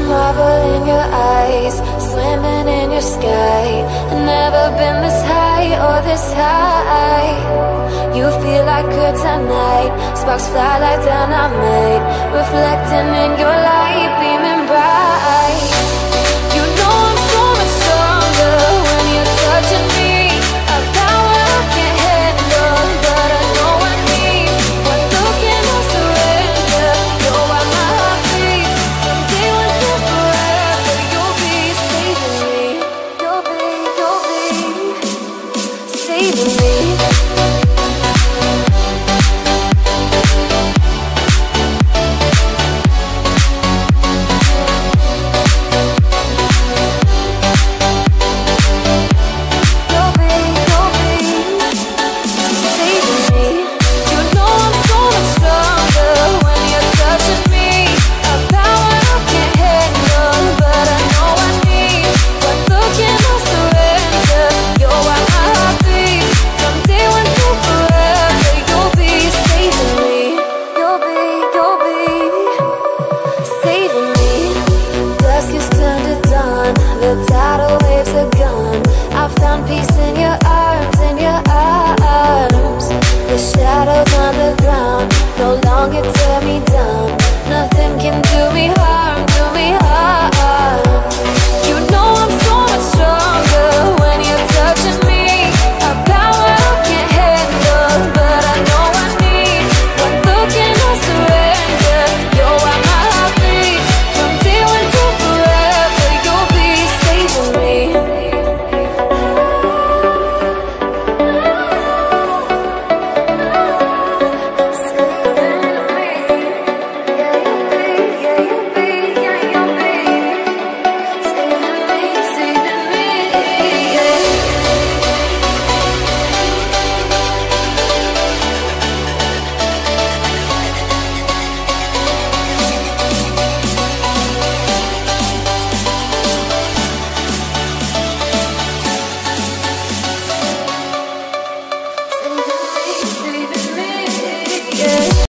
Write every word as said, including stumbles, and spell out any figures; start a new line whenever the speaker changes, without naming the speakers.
marvel in your eyes, swimming in your sky. Never been this high or this high. You feel like kryptonite, sparks fly like dynamite, reflecting in your light, beaming bright. You know I'm so much stronger when you're touching me. A power I can't handle, but I know I need. One look and I'll surrender. You're why my heart beats. From day one to forever, you'll be saving me. You'll be, you'll be saving me. The tidal waves are gone. I found peace in your arms, in your arms. The shadows on the ground no longer tear me down.